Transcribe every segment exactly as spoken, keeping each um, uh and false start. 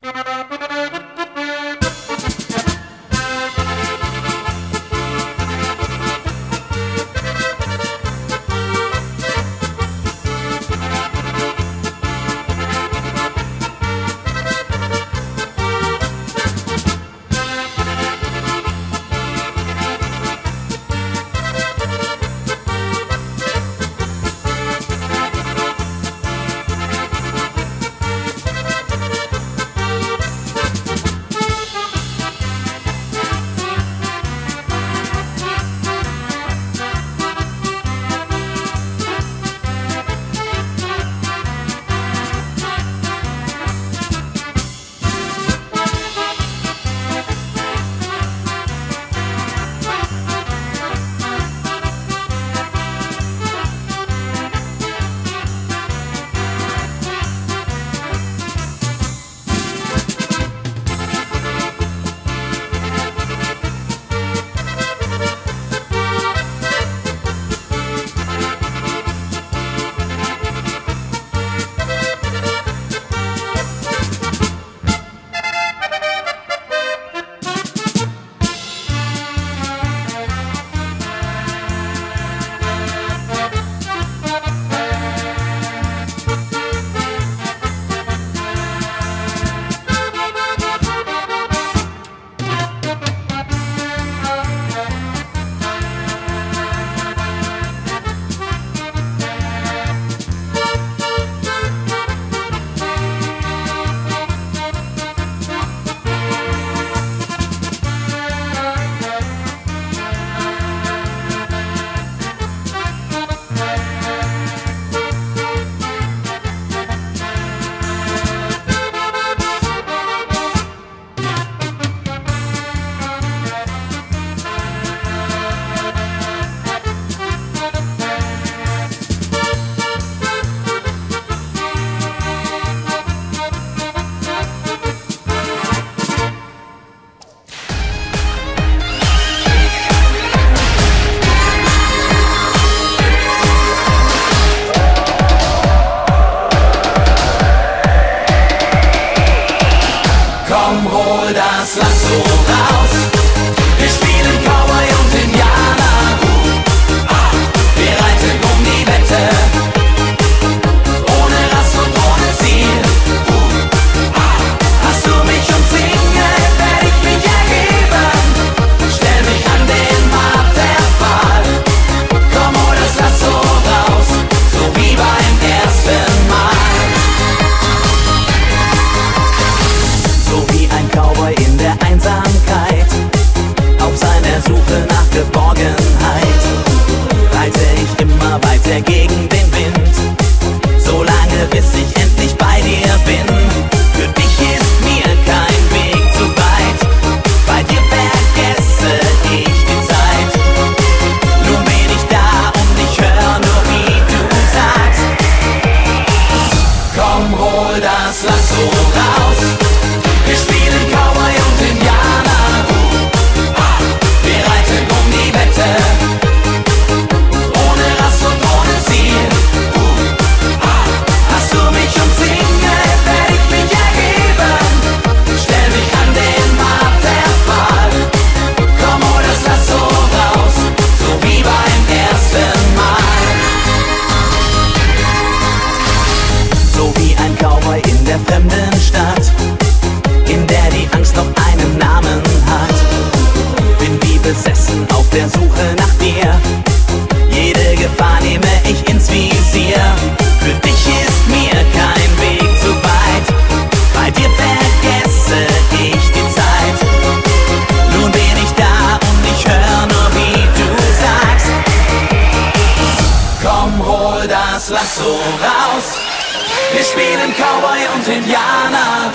Lasso raus. Wir spielen Cowboy und Indianer.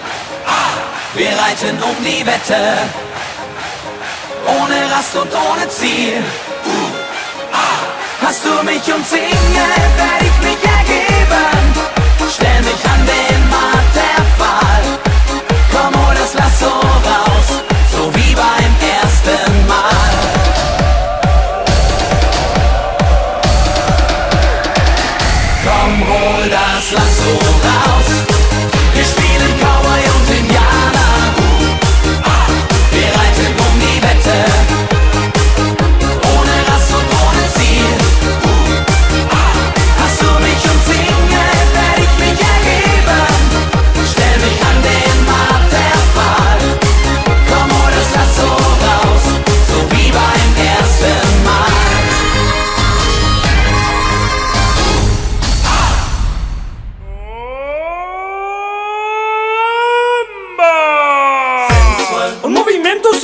Wir reiten um die Wette, ohne Rast und ohne Ziel. Hast du mich umzingelt, werd ich mich ergeben. Stell mich an den Markt der Wahl. Komm, hol das Lasso raus, so wie beim ersten Mal. Komm, hol das Lasso raus. Wir spielen Cowboy und Indianer.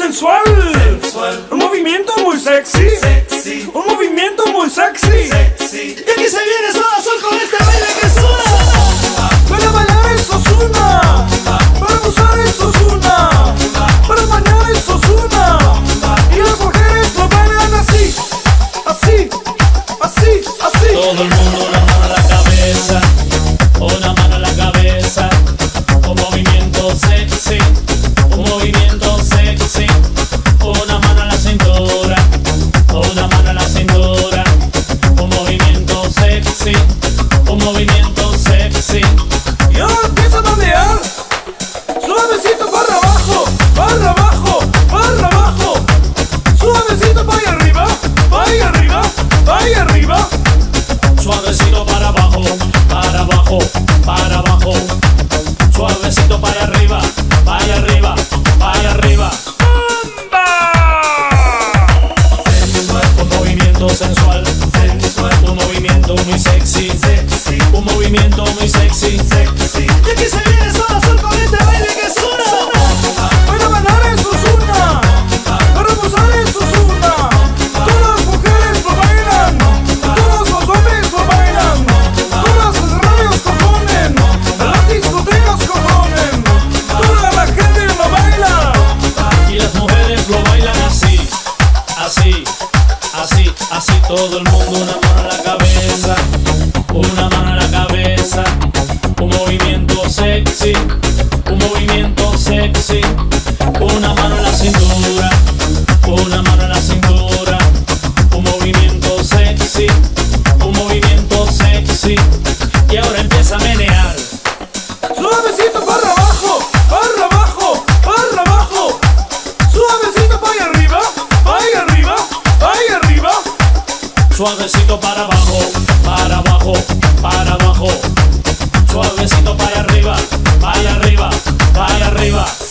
sensual, sensual, un movimiento muy sexy, sexy, un movimiento muy sexy, sexy. y aquí se viene Sol a Sol con este baile que suena. Para bailar es Ozuna, para gozar es Ozuna, para bailar es Ozuna, y las mujeres lo bailan así, así, así, así. Todo el mundo una mano a la cabeza, una mano a la cabeza, un movimiento sexy, un movimiento sexy, una mano a la cintura, una mano a la cintura, un movimiento sexy, un movimiento sexy. Y ahora empieza a bandear, suavecito para abajo, para abajo, para abajo, suavecito para arriba, para arriba, para arriba. Suavecito para abajo, para abajo, para abajo. Suavecito para arriba, para arriba, para arriba. Un movimiento sensual, sensual. Un movimiento muy sexy, sexy. Un movimiento muy sexy, sexy. Y aquí se viene Sol a Sol con este baile que suena. Para bailar es Ozuna, para gozar es Ozuna. Todas las mujeres lo bailan, todos los hombres lo bailan, todas las radios componen, las discotecas componen, toda la gente lo baila. Y las mujeres lo bailan así, así, así, así. Todo el mundo una mano a la cabeza, una mano a la cabeza. Un movimiento sexy, un movimiento sexy. Una mano en la cintura, una mano en la cintura. Un movimiento sexy, un movimiento sexy. Y ahora empieza a menear. Suavecito para abajo, para abajo, para abajo. Suavecito para arriba, para arriba, para arriba. Suavecito para abajo, para abajo, para abajo. Suavecito para arriba, para arriba, para arriba.